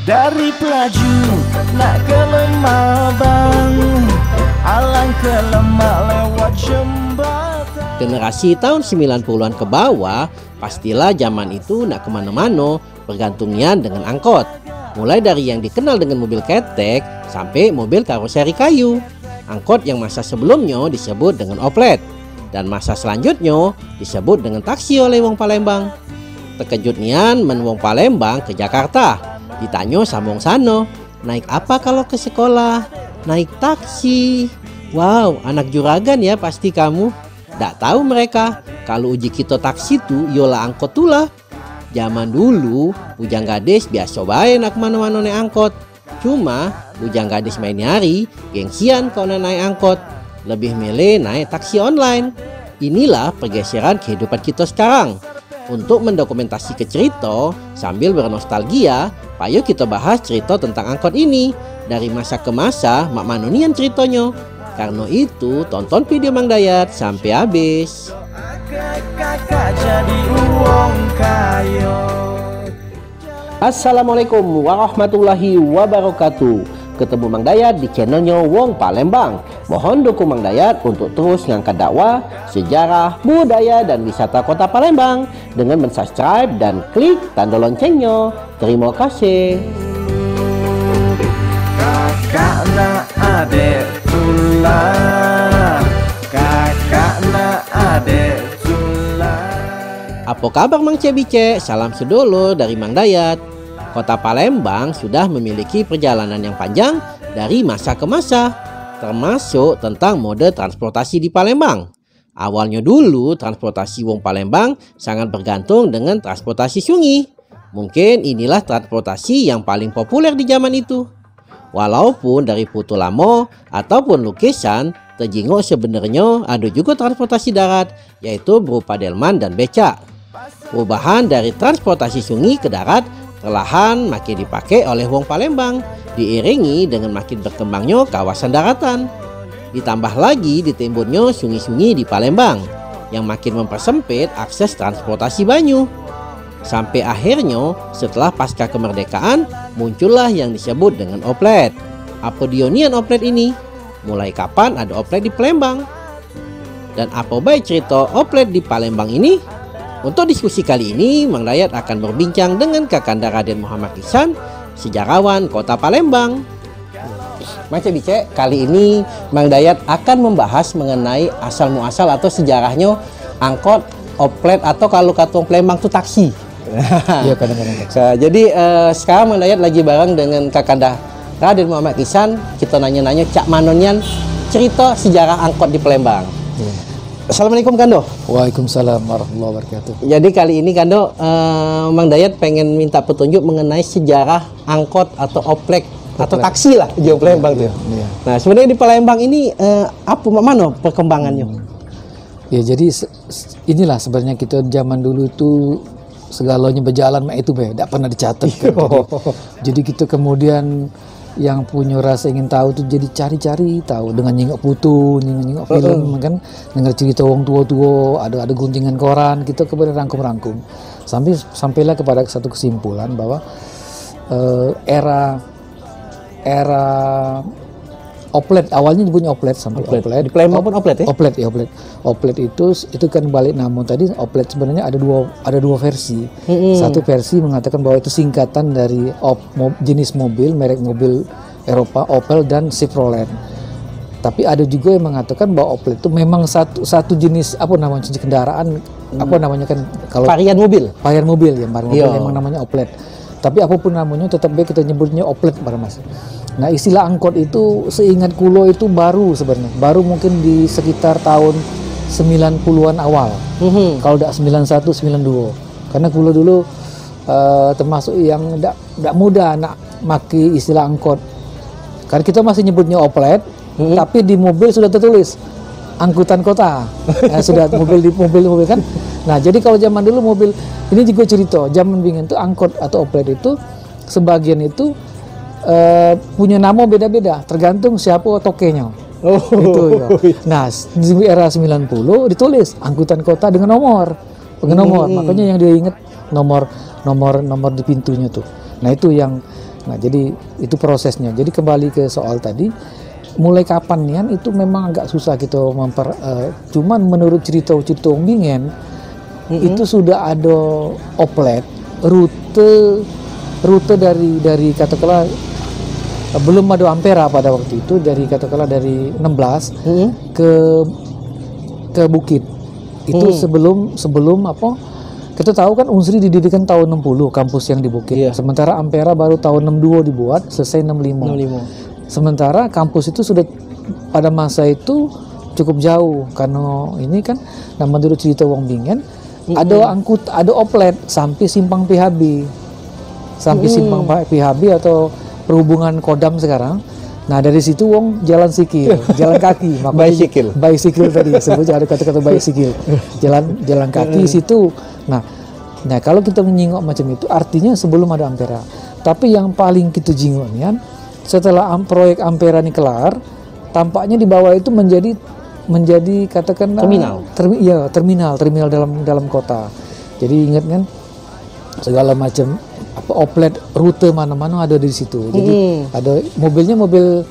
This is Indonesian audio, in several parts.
Dari Pelaju nak ke Lemabang, alang ke Lemak lewat jembatan. Generasi tahun 90-an ke bawah, pastilah zaman itu nak kemana-mana bergantungnya dengan angkot. Mulai dari yang dikenal dengan mobil ketek sampai mobil karoseri kayu. Angkot yang masa sebelumnya disebut dengan oplet, dan masa selanjutnya disebut dengan taksi oleh wong Palembang. Terkejut nian men wong Palembang ke Jakarta. Ditanya sambung sano, naik apa kalau ke sekolah? Naik taksi. Wow, anak juragan ya pasti kamu. Ndak tahu mereka kalau uji kita taksi tu yola angkot tulah. Zaman dulu bujang gadis biasa bae nak mana-mana naik angkot. Cuma bujang gadis main hari gengsian kalau naik angkot. Lebih milih naik taksi online. Inilah pergeseran kehidupan kita sekarang. Untuk mendokumentasi ke cerita sambil bernostalgia, ayo kita bahas cerita tentang angkot ini dari masa ke masa, mak manonian ceritanya. Karena itu tonton video Mang Dayat sampai habis. Assalamualaikum warahmatullahi wabarakatuh. Ketemu Mang Dayat di channelnya Wong Palembang. Mohon dukung Mang Dayat untuk terus ngangkat dakwah, sejarah, budaya, dan wisata kota Palembang dengan mensubscribe dan klik tanda loncengnya. Terima kasih. Kakak nak adik tulah, kakak nak adik tulah. Apa kabar Mang Cebice? Salam sedulur dari Mang Dayat. Kota Palembang sudah memiliki perjalanan yang panjang dari masa ke masa, termasuk tentang mode transportasi di Palembang. Awalnya dulu transportasi wong Palembang sangat bergantung dengan transportasi sungai. Mungkin inilah transportasi yang paling populer di zaman itu. Walaupun dari foto lama ataupun lukisan terjenguk sebenarnya ada juga transportasi darat, yaitu berupa delman dan becak. Perubahan dari transportasi sungai ke darat perlahan makin dipakai oleh wong Palembang, diiringi dengan makin berkembangnya kawasan daratan. Ditambah lagi ditimbunnya sungai-sungai di Palembang yang makin mempersempit akses transportasi banyu. Sampai akhirnya setelah pasca kemerdekaan muncullah yang disebut dengan oplet. Apa dionian oplet ini? Mulai kapan ada oplet di Palembang? Dan apa baik cerita oplet di Palembang ini? Untuk diskusi kali ini, Mang Dayat akan berbincang dengan Kakanda Raden Muhammad Ihsan, sejarawan kota Palembang. Mang Cebice, kali ini Mang Dayat akan membahas mengenai asal muasal atau sejarahnya angkot, oplet, atau kalau kata Palembang itu taksi. Iya, kadang-kadang taksi. Jadi sekarang Mang Dayat lagi bareng dengan Kakanda Raden Muhammad Ihsan. Kita nanya-nanya cak manonian cerita sejarah angkot di Palembang. Iya. Assalamualaikum Kando. Waalaikumsalam warahmatullahi wabarakatuh. Jadi kali ini Kando, Mang Dayat pengen minta petunjuk mengenai sejarah angkot atau oplek atau taksi lah di Palembang tuh. Iya. Nah sebenarnya di Palembang ini apa mana perkembangannya? Ya jadi inilah sebenarnya kita zaman dulu itu segalanya berjalan itu tidak pernah dicatat. Jadi kita kemudian yang punya rasa ingin tahu tuh jadi cari-cari tahu dengan nyingok putu, nyingok film kan, dengar cerita wong tua-tua, ada guntingan koran, kita kemudian rangkum-rangkum sampailah kepada satu kesimpulan bahwa era oplet, awalnya nyebutnya oplet sampai oplet. Di Palembang pun oplet ya? Oplet ya, oplet itu kan balik nama tadi. Oplet sebenarnya ada dua versi. Satu versi mengatakan bahwa itu singkatan dari jenis mobil, merek mobil Eropa, Opel dan Chevrolet. Tapi ada juga yang mengatakan bahwa oplet itu memang satu jenis jenis kendaraan, kan kalau varian mobil ya, memang namanya oplet. Tapi apapun namanya tetap baik kita nyebutnya oplet pada Mas. Nah istilah angkot itu seingat kulo itu baru sebenarnya, baru mungkin di sekitar tahun 90-an awal. Kalau tidak 91, 92. Karena kulo dulu termasuk yang tidak mudah nak maki istilah angkot. Karena kita masih nyebutnya oplet, tapi di mobil sudah tertulis angkutan kota. Sudah mobil kan. Nah jadi kalau zaman dulu mobil ini juga cerita zaman bingung itu angkot atau oplet itu sebagian itu punya nama beda-beda tergantung siapa tokenya. Itu ya. Nah di era 90 ditulis angkutan kota dengan nomor. Makanya yang dia ingat nomor di pintunya tuh. Nah itu yang Nah, jadi itu prosesnya. Jadi kembali ke soal tadi, mulai kapan nian itu memang agak susah kita cuman menurut cerita Wong Bingen itu sudah ada oplet rute dari katakanlah belum ada Ampera pada waktu itu, dari katakanlah dari 16 ke Bukit. Itu sebelum apa? Kita tahu kan Unsri didirikan tahun 60 kampus yang di Bukit. Iya. Sementara Ampera baru tahun 62 dibuat, selesai 65. Sementara kampus itu sudah pada masa itu cukup jauh, karena ini kan menurut cerita Wong Bingen ada oplet sampai simpang PHB. Simpang PHB atau perhubungan Kodam sekarang. Nah, dari situ Wong jalan jalan kaki, bicycle tadi sebutnya ada kata-kata bicycle. Jalan kaki situ. Nah, kalau kita menyingok macam itu artinya sebelum ada Ampera. Tapi yang paling kita jingoknya setelah proyek Ampera ini kelar, tampaknya di bawah itu menjadi katakanlah terminal dalam kota. Jadi ingat kan segala macam oplet rute mana-mana ada di situ. Jadi ada mobilnya mobil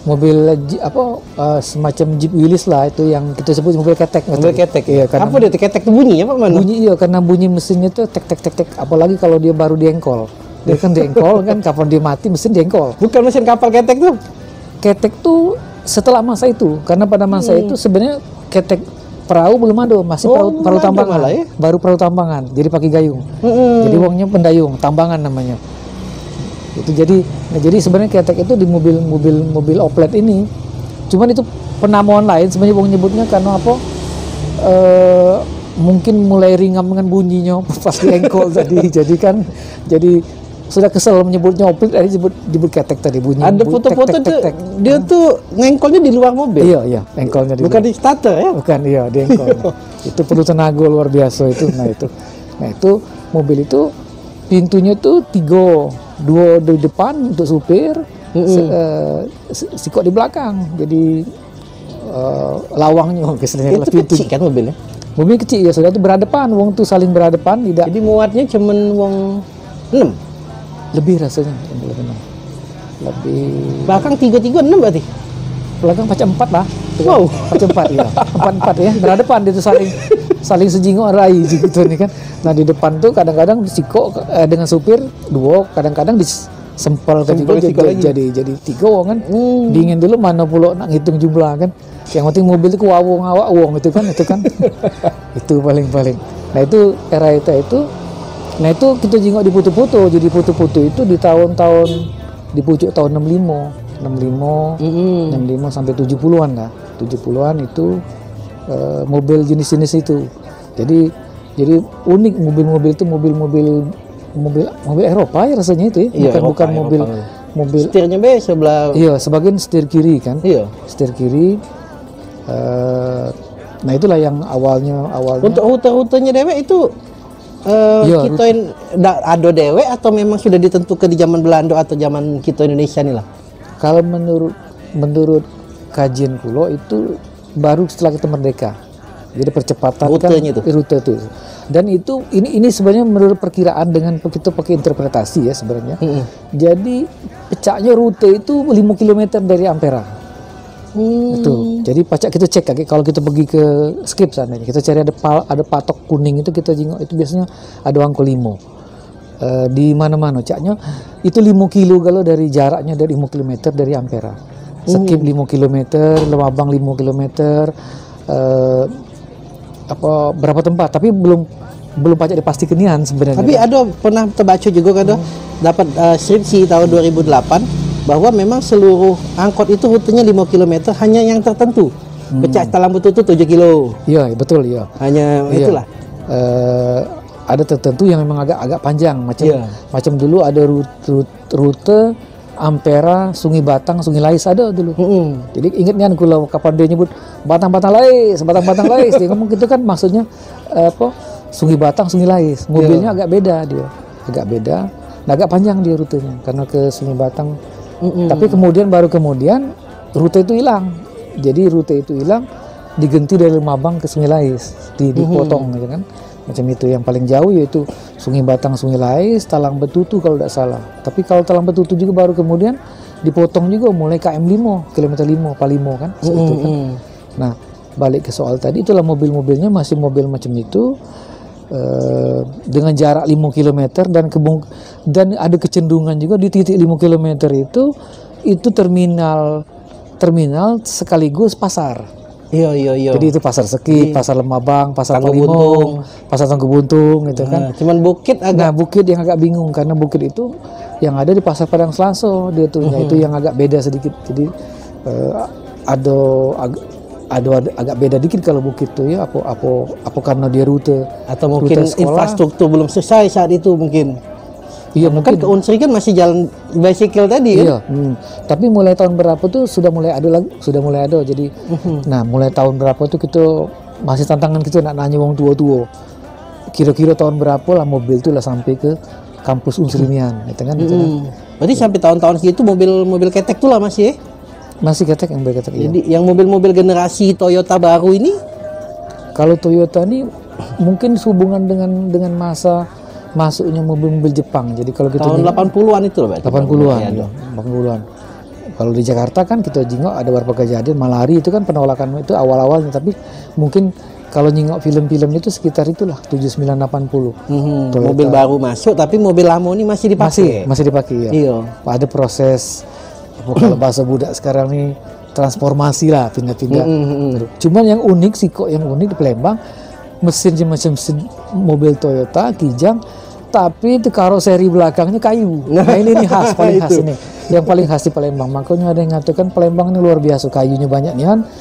semacam Jeep Willys lah, itu yang kita sebut mobil ketek. Iya, karena apa dia ketek itu bunyi apa mana? Bunyi karena bunyi mesinnya tuh tek. Apalagi kalau dia baru diengkol. Dia kan diengkol kan, kapan dia mati mesin diengkol. Bukan mesin kapal ketek tuh. Ketek tuh setelah masa itu, karena pada masa itu sebenarnya ketek perahu belum ada, masih perahu tambangan, ya? Baru perahu tambangan, jadi pakai gayung. Jadi uangnya pendayung, tambangan namanya. Itu jadi sebenarnya ketek itu di mobil oplet ini. Cuman itu penamaan lain sebenarnya uang nyebutnya karena apa? Mungkin mulai ringan dengan bunyinya pas diengkol tadi. Jadi sudah kesel menyebutnya oplet, jadi disebut ketek tadi bunyi. Ada foto-foto dia tuh ngengkolnya di luar mobil. Iya, engkolnya bukan di starter ya? Bukan, iya, di engkol. Itu perlu tenaga luar biasa itu. Nah itu mobil itu pintunya tuh 3, 2 di depan untuk supir, sikok di belakang. Jadi lawangnya itu kecil kan mobilnya? Mobil kecil ya, sudah itu berhadapan, wong tuh saling berhadapan, tidak. Jadi muatnya cuman wong 6. Lebih rasanya, lebih. Belakang 3, 6 berarti? Belakang pacar 4 lah. Wow. Pacar 4 ya. 4 ya, berhadapan itu saling sejingok rai gitu nih kan. Nah di depan tuh kadang-kadang sikok dengan supir 2, kadang-kadang disempel jadi 3 kan. Dingin dulu mana pula nak ngitung jumlah kan. Yang penting mobil itu kuawong awak wong itu kan. Itu paling. Nah itu era itu. Nah itu kita jengok di foto-foto. Jadi foto-foto itu di tahun-tahun di pucuk tahun 65 sampai 70-an lah. 70-an itu mobil jenis-jenis itu. Jadi unik mobil-mobil itu mobil Eropa ya rasanya itu ya. Bukan mobil setirnya sebelah. Iya, sebagian setir kiri kan. Iya. Setir kiri. Nah itulah yang awalnya. Untuk rute-rutenya dewek itu kita ada dewek atau memang sudah ditentukan di zaman Belanda atau zaman kita Indonesia nih lah? Kalau menurut kajian pulau itu baru setelah kita merdeka. Jadi percepatan rutenya kan, rute itu. Dan itu ini sebenarnya menurut perkiraan dengan kita pakai interpretasi ya sebenarnya. Jadi pecahnya rute itu 5 km dari Ampera. Itu. Jadi pacak kita cek kalau kita pergi ke skip sana, kita cari ada patok kuning itu kita jengok, itu biasanya ada angka 5. Di mana-mana caknya itu 5 kilo kalau dari jaraknya dari 5 km dari Ampera. Skip 5 km, Lemabang 5 km, berapa tempat, tapi belum pacak dipastikan nian sebenarnya. Tapi ada pernah terbaca juga kan dapat skripsi tahun 2008 bahwa memang seluruh angkot itu rutenya 5 km hanya yang tertentu. Pecah Talang Betul itu 7 kilo. Iya, betul ya. Hanya itulah. Ada tertentu yang memang agak panjang macam dulu ada rute Ampera, Sungai Batang, Sungai Lais ada dulu. Jadi ingat nih kalau kapan dia nyebut Batang Lais. Dia ngomong gitu kan maksudnya Sungai Batang, Sungai Lais. Mobilnya agak beda dia. Nah, agak panjang dia rutenya karena ke Sungai Batang. Tapi kemudian rute itu hilang. Jadi rute itu hilang diganti dari Lemabang ke Sungai Lais, dipotong gitu kan. macam itu. Yang paling jauh yaitu Sungai Batang, Sungai Lais, Talang Betutu kalau tidak salah. Tapi kalau Talang Betutu juga baru kemudian dipotong juga mulai KM5, kilometer 5, Palimo kan, itu kan. Nah, balik ke soal tadi, itulah mobil-mobilnya masih mobil macam itu, dengan jarak 5 km dan ada kecenderungan juga di titik 5 km itu terminal sekaligus pasar. Iya. Jadi itu pasar Sekip, pasar Lemabang, pasar Palimo, pasar Tangku Buntung gitu kan. Cuman bukit Nah, bukit yang agak bingung karena bukit itu yang ada di pasar Padang Selaso dia tuh, itu yang agak beda sedikit. Jadi ada agak beda dikit kalau bukit tuh ya, apa karena dia rute atau mungkin infrastruktur belum selesai saat itu mungkin. Iya, kan ke Unsri kan masih jalan bicycle tadi iya, kan? Tapi mulai tahun berapa tuh sudah mulai ada. Jadi nah mulai tahun berapa tuh kita masih tantangan kita nak nanya wong tua-tua. Kira-kira tahun berapa lah mobil tuh lah sampai ke kampus Unsrinian, gitu kan? Berarti sampai tahun-tahun segitu mobil ketek tuh lah masih ya? Masih ketek, yang berketek. Jadi yang mobil-mobil generasi Toyota baru ini, kalau Toyota ini mungkin hubungan dengan masa masuknya mobil-mobil Jepang. Jadi kalau kita tahun 80-an itu loh, Pak. 80-an. Kalau di Jakarta kan kita jengok ada beberapa kejadian malari itu kan penolakan itu awal-awalnya, tapi mungkin kalau nyingok film-film itu sekitar itulah 79 80. Mobil baru masuk tapi mobil lama ini masih dipakai. Masih dipakai ya. Iya. Ada proses kalau bahasa budak sekarang nih transformasi lah, pindah-pindah. Cuman yang unik sih kok, yang unik di Palembang mesinnya macam mobil Toyota Kijang, tapi itu karoseri belakangnya kayu. Nah ini khas, paling khas ini. Yang paling khas di Palembang. Makanya ada yang mengatakan Palembang ini luar biasa, kayunya banyak nih kan.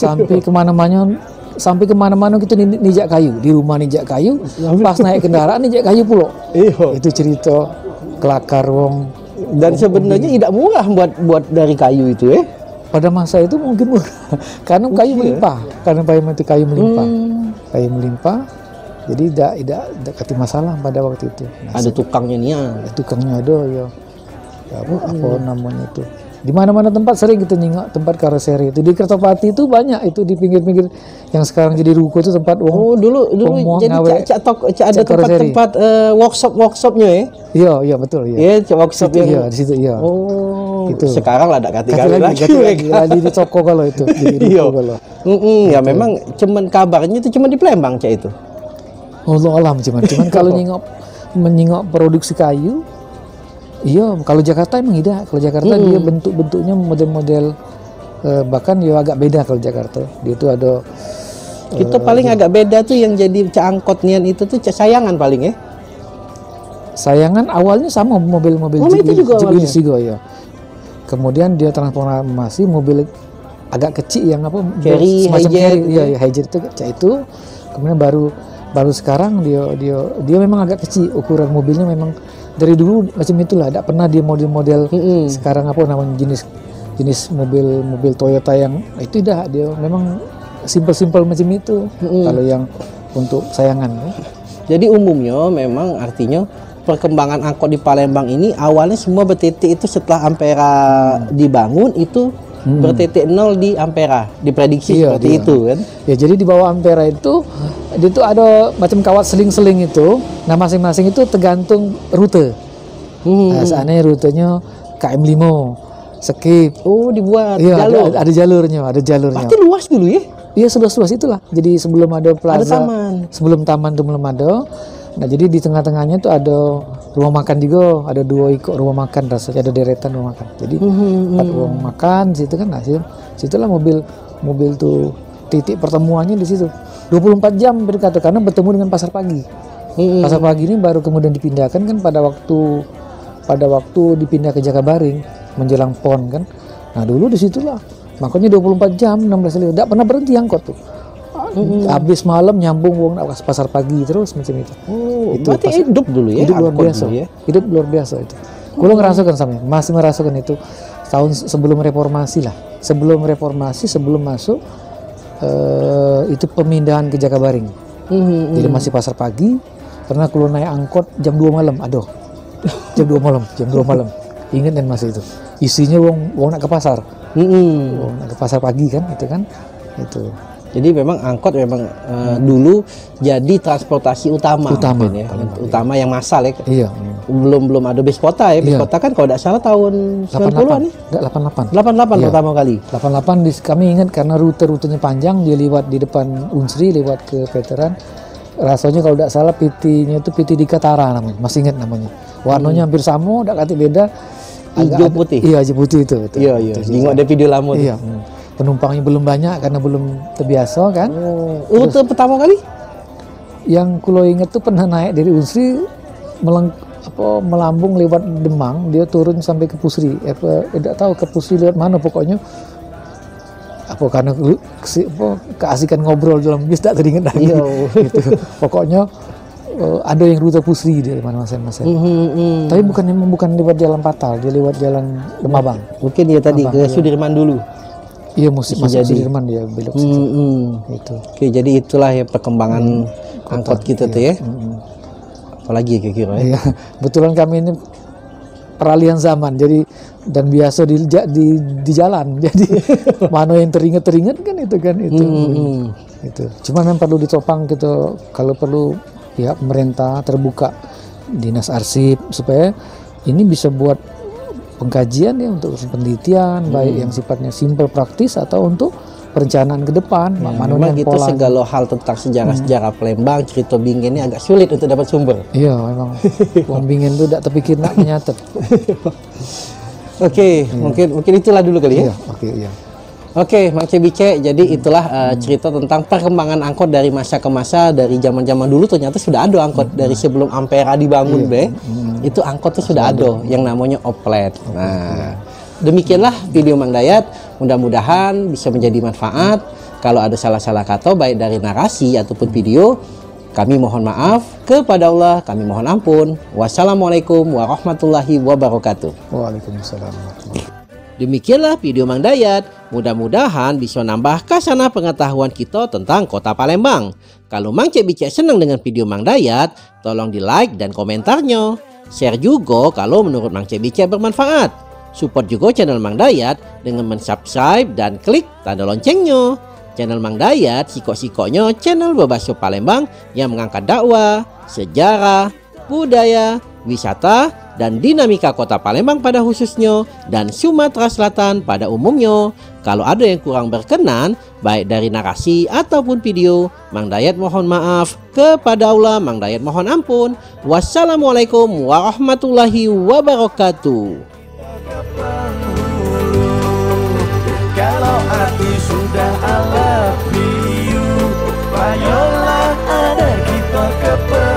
Sampai kemana-mana kita nijak kayu, di rumah nijak kayu, pas naik kendaraan nijak kayu pulau. Itu cerita kelakar wong. Dan sebenarnya tidak murah buat dari kayu itu ya. Pada masa itu mungkin murah, karena kayu melimpah, karena kayu melimpah, jadi tidak kati masalah pada waktu itu. Nah, ada tukangnya nih ya. Tukangnya ada ya. Apa namanya itu? Di mana-mana tempat sering kita nyingok tempat karoseri itu. Di Kertopati itu banyak itu di pinggir-pinggir yang sekarang jadi ruko itu tempat dulu jadi ada tempat workshopnya ya. Iya betul ya. Iya, workshop di situ iya. Itu sekarang lah ada kali lagi di toko kalau itu di ruko kalau. Ya memang cuman kabarnya itu cuma di Palembang Cak itu. Allah alam cuman kalau menyingok produksi kayu. Iya, kalau Jakarta emang tidak. Kalau Jakarta dia bentuknya model-model bahkan ya agak beda kalau Jakarta. Dia itu ada itu paling agak beda tuh yang jadi angkot nian itu tuh Sayangan paling ya. Sayangan awalnya sama mobil-mobil itu juga ya. Kemudian dia transformasi mobil agak kecil yang apa carry, semacam carry, ya Hijet itu. Kemudian baru sekarang dia memang agak kecil, ukuran mobilnya memang dari dulu macam itulah. Tidak pernah dia model-model sekarang apa namanya jenis mobil Toyota yang itu tidak, dia memang simpel-simpel macam itu. Kalau yang untuk Sayangan ya. Jadi umumnya memang artinya perkembangan angkot di Palembang ini awalnya semua bertitik itu setelah Ampera dibangun itu bertitik nol di Ampera, diprediksi seperti itu kan. Ya jadi di bawah Ampera itu ada macam kawat seling-seling itu. Nah masing-masing itu tergantung rute. Nah, seandainya rutenya KM5, Sekip. Oh dibuat jalur. Ada jalurnya. Pasti luas dulu ya? Iya luas itulah. Jadi sebelum ada plaza, sebelum taman itu belum ada. Nah jadi di tengah-tengahnya tuh ada rumah makan juga, ada 2 rumah makan rasanya, ada deretan rumah makan. Jadi 4 rumah makan situ kan. Nah situlah mobil tuh titik pertemuannya di situ. 24 jam berkata karena bertemu dengan pasar pagi. Pasar pagi ini baru kemudian dipindahkan kan pada waktu dipindah ke Jakabaring menjelang PON kan. Nah dulu di situlah. Makanya 24 jam 16 kali tidak pernah berhenti angkot tuh. Habis malam nyambung pasar pagi terus macam itu. Itu berarti hidup dulu ya. Hidup luar biasa. Hidup luar biasa itu. Gue ngerasakan masih merasakan itu tahun sebelum reformasi lah. Sebelum masuk itu pemindahan ke Jakabaring. Jadi masih pasar pagi. Karena kalau naik angkot jam 2 malam, jam 2 malam. Ingat dan masih itu. Isinya wong nak ke pasar. Wong nak ke pasar pagi kan itu kan. Itu. Jadi memang angkot memang dulu jadi transportasi utama mungkin ya. Utama yang massal ya. Iya. Belum ada bis kota ya. Bis kota kan kalau tidak salah tahun 90-an nih. 88. 88 pertama kali. 88 kami ingat karena rutenya panjang, dia lewat di depan Unsri, lewat ke Veteran. Rasanya kalau tidak salah PT-nya itu PT Dikatara namanya, masih ingat namanya. Warnanya hampir sama, tidak kata beda. Hijau putih. Iya, hijau putih itu. Iya. Ingat ada video lama. Iya. Penumpangnya belum banyak karena belum terbiasa kan. Rute pertama kali? Yang kulo ingat tuh pernah naik dari Unsri melambung lewat Demang, dia turun sampai ke Pusri. Tidak tahu ke Pusri lewat mana pokoknya. Karena keasikan ngobrol dalam bis tak teringat lagi. Gitu. Pokoknya ada yang rute Pusri di mana mas. Tapi bukan lewat jalan Patal, dia lewat jalan Demabang. Mungkin dia tadi ke Sudirman dulu. Iya, masuk Sudirman dia belok situ. Gitu. Oke, jadi itulah ya perkembangan angkot kita tuh ya. Apalagi kira-kira ya. Iya, betulan kami ini peralihan zaman, jadi dan biasa di jalan, jadi mana yang teringat kan itu. Itu. Cuman yang perlu ditopang gitu, kalau perlu pihak pemerintah terbuka dinas arsip supaya ini bisa buat pengkajian ya untuk penelitian baik yang sifatnya simpel praktis atau untuk perencanaan ke depan. Memang gitu segala hal tentang sejarah Palembang, cerita Bingen ini agak sulit untuk dapat sumber. Iya, memang wong Bingen itu tidak terpikir nak menyatet. Oke, mungkin itulah dulu kali ya. Oke, Mang Cebice, jadi itulah cerita tentang perkembangan angkot dari masa ke masa, dari zaman-zaman dulu ternyata sudah ada angkot dari sebelum Ampera dibangun, itu angkot tuh sudah ada yang namanya oplet. Nah, demikianlah video Mang Dayat, mudah-mudahan bisa menjadi manfaat. Kalau ada salah-salah kata baik dari narasi ataupun video, kami mohon maaf. Kepada Allah kami mohon ampun. Wassalamualaikum warahmatullahi wabarakatuh. Waalaikumsalam warahmatullahi wabarakatuh. Demikianlah video Mang Dayat. Mudah-mudahan bisa nambah kasana pengetahuan kita tentang kota Palembang. Kalau Mang Cebice senang dengan video Mang Dayat, tolong di like dan komentarnya. Share juga kalau menurut Mang Cebice bermanfaat. Support juga channel Mang Dayat dengan mensubscribe dan klik tanda loncengnya. Channel Mang Dayat sikok-sikoknya channel Bebaso Palembang yang mengangkat dakwah, sejarah, budaya, wisata, dan dinamika kota Palembang pada khususnya dan Sumatera Selatan pada umumnya. Kalau ada yang kurang berkenan baik dari narasi ataupun video, Mang Dayat mohon maaf. Kepada Allah Mang Dayat mohon ampun. Wassalamualaikum warahmatullahi wabarakatuh. Kalau hati sudah I love you, ayolah ada kita ke